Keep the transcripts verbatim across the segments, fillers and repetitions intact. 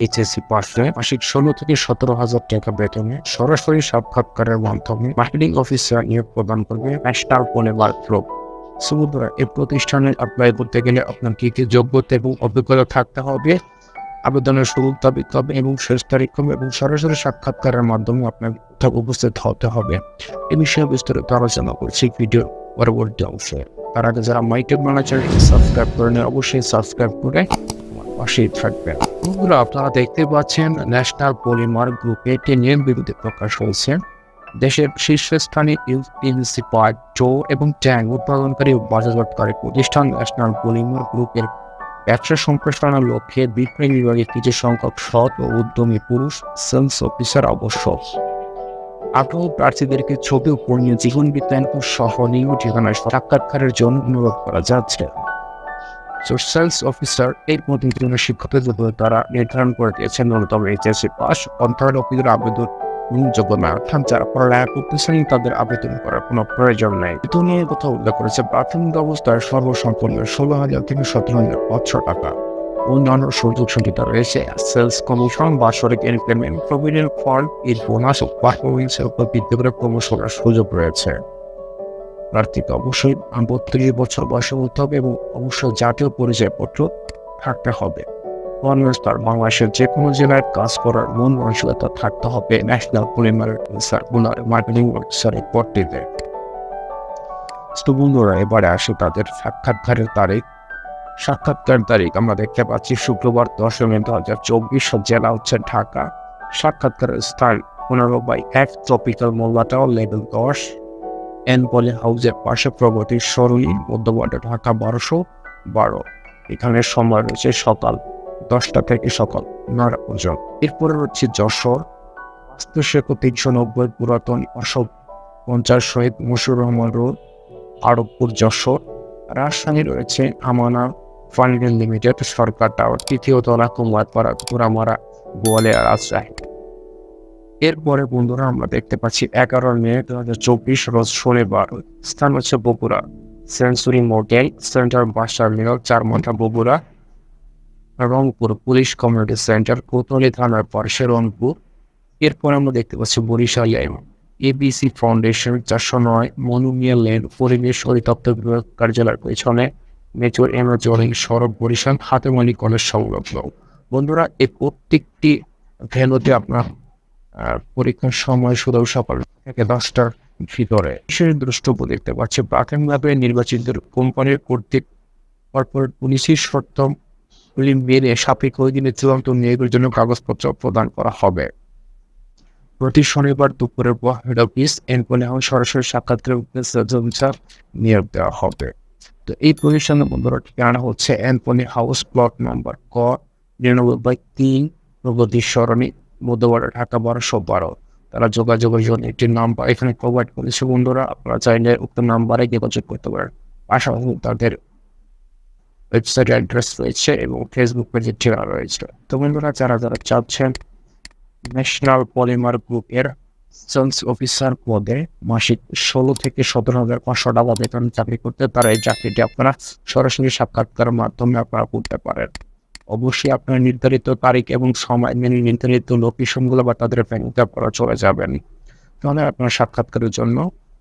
HSC পাশে মাসিক ষোলো থেকে সতেরো হাজার টাকা বেতনে সরাসরি সাক্ষাৎকারের মাধ্যমে মার্কেটিং অফিসার নিয়োগ প্রদান করবে ন্যাশনাল পলিমার গ্রুপ। বন্ধুরা, এই প্রতিষ্ঠানে অ্যাপ্লাই করতে গেলে আপনার কি কি যোগ্যতা এবং অভিজ্ঞতা থাকতে হবে, আবেদনের শুরু তারিখ হবে এবং শেষ তারিখ হবে এবং সরাসরি সাক্ষাৎকারের মাধ্যমে আপনার কোথাও উপস্থিত হতে হবে, এ বিষয়ে বিস্তারিত আলোচনা করছি ভিডিওর পরবর্তী অংশে। তার আগে যারা মাইটেক চ্যানেলটি সাবস্ক্রাইব করেন অবশ্যই সাবস্ক্রাইব করে পাশেই থাকবেন। বন্ধুরা, আপনারা দেখতে পাচ্ছেন ন্যাশনাল পলিমার গ্রুপে একটি নিয়োগ বিজ্ঞপ্তি প্রকাশ হয়েছে। দেশের শীর্ষস্থানীয় ইউপিভিসি পাইপ, টো এবং ট্যাঙ্ক উৎপাদনকারী ও বাজারজাতকারী প্রতিষ্ঠান ন্যাশনাল পলিমার গ্রুপের ব্যবসা সম্প্রসারণের লক্ষ্যে বিক্রয় বিভাগে কিছু সংখ্যক সৎ ও উদ্যমী পুরুষ সেলস অফিসার আবশ্যক। আগ্রহী প্রার্থীদেরকে ছবি ও পূর্ণীয় জীবন বৃত্তান্ত সহ নিজ ঠিকানায় সাক্ষাৎকারের জন্য অনুরোধ করা যাচ্ছে। সেলস অফিসার এই পদের জন্য শিক্ষাগত যোগ্যতা দ্বারা নির্ধারণ করে দিয়েছেন ন্যূনতম এইচএসসি পাস। অন্তর্ভুক্তির আবেদন যোগ্য না, অর্থাৎ যারা পড়ালেখা করতেছেন তাদের আবেদন করার কোনো প্রয়োজন নেই। এটি নিয়ে কথা উল্লেখ করেছে প্রাথমিক অবস্থায় সর্বসম্পন্ন ষোলো হাজার থেকে সতেরো হাজার পাঁচশো টাকা। অন্যান্য সুযোগ সুবিধা রয়েছে সেলস কমিশন, বাৎসরিক ইনক্রিমেন্ট, প্রভিডেন্ট ফান্ড, এর বোনাস ও পারফরমেন্সের উপর ভিত্তি করে প্রমোশনের সুযোগ রয়েছে। প্রার্থীকে অবশ্যই বত্রিশ বছর বয়সে হতে হবে এবং অবশ্যই জাতীয় পরিচয়পত্র থাকতে হবে। কর্মস্থল বাংলাদেশের যে কোনো জেলায় কাজ করার মন মানসিকতা থাকতে হবে ন্যাশনাল পলিমার মার্কেটিং অফিসারের পদটিতে। বন্ধুরা, এবারে আসে তাদের সাক্ষাৎকারের তারিখ। সাক্ষাৎকার তারিখ আমরা দেখতে পাচ্ছি শুক্রবার দশই মে দু হাজার চব্বিশ, জেলা হচ্ছে ঢাকা। সাক্ষাৎকারের স্থান পনেরো বাই এক ট্রপিক্যাল মোল্লাটাও লেভেল দশ, এন পলি হাউসের পাশে প্রগতি সরণি, মধ্যবাড্ডা, ঢাকা বারোশো বারো। এখানে সময় রয়েছে সকাল দশটা থেকে সকাল নয়টা পর্যন্ত। এরপরে হচ্ছে যশোর, বাস্তুশেখর তিনশো নব্বই পুরাতন অশোক পঞ্চাশ শহীদ মশুর রহমান রোড, আরবপুর যশোর। রাজশাহী রয়েছে আমানা ফাইন্যান্স লিমিটেড, সরকার টাওয়ার, তৃতীয় তলা, কুমারপাড়া, ঘোড়ামারা, গোয়ালিয়া, রাজশাহী। এরপরে বন্ধুরা আমরা দেখতে পাচ্ছি এগারো মে দু হাজার চব্বিশ রোজ শনিবার, স্থান হচ্ছে বগুড়া, সেঞ্চুরি মোটেল সেন্টার, বাসার মিল, চার মাথা, Bogura. Rangpur police community centre, Kotwali থানার পাশে রংপুর। এরপর আমরা দেখতে পাচ্ছি বরিশালে এবিসি ফাউন্ডেশন, চারশো নয় মনুমিয়া লেন, পরিবেশ অধিদপ্তর বিভাগ কার্যালয়ের পেছনে, মেজর এমাজরিং সড়ক, বরিশাল, হাতেমালি কলেজ সংলগ্ন। বন্ধুরা, এই প্রত্যেকটি ভেন্যুতে আপনার পরীক্ষার সময় শুধু সকাল থেকে দশটার ভিতরে। বিশেষ দ্রষ্টব্য দেখতে পাচ্ছি প্রাথমিকভাবে নির্বাচিত কোম্পানির কর্তৃক কর্পোরেট পুলিশের শর্তগুলি মেনে সাপেক্ষ ওই দিনে চূড়ান্ত নিয়োগের জন্য কাগজপত্র প্রদান করা হবে। প্রতি শনিবার দুপুরের পর হেড অফিস এনপনি হাউস সরাসরি সাক্ষাৎকারের উদ্দেশ্যে নিয়োগ দেওয়া হবে। তো এই প্রতিষ্ঠানের বন্ধুরা ঠিকানা হচ্ছে এনপনি হাউস, প্লট নাম্বার ক নিরানব্বই বাই তিন, প্রগতি সরণি, মধ্যবাড্ডা, ঢাকা বারোশো বারো। তারা যোগাযোগের জন্য একটি নাম্বার এখানে প্রোভাইড করেছে। বন্ধুরা, আপনারা চাইলে উক্ত নাম্বারে যোগাযোগ করতে পারেন। পাশাপাশি তাদের ওয়েবসাইট অ্যাড্রেস রয়েছে এবং ফেসবুক পেজের ঠিকানা রয়েছে। তো বন্ধুরা, যারা যারা চাচ্ছেন ন্যাশনাল পলিমার গ্রুপের সেলস অফিসার পদে মাসিক ষোলো থেকে সতেরো হাজার পাঁচশো টাকা বেতন চাকরি করতে, তারা এই চাকরিটি আপনারা সরাসরি সাক্ষাৎকারের মাধ্যমে আপনারা করতে পারেন। অবশ্যই আপনার নির্ধারিত তারিখ এবং সময় মেনে নির্ধারিত লোকেশনগুলো বা তাদের ব্যাংকে আপনারা চলে যাবেন, তাহলে আপনার সাক্ষাৎকারের জন্য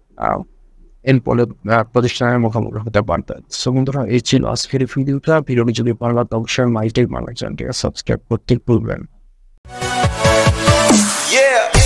এন পলি প্রতিষ্ঠানের মুখোমুখি হতে পারতেন। সো বন্ধুরা, এই ছিল আজকের ভিডিওটা। ভিডিওটি যদি ভালো লাগে অবশ্যই মাইটেক বাংলা চ্যানেলটিকে সাবস্ক্রাইব করতে ভুলবেন। Yeah.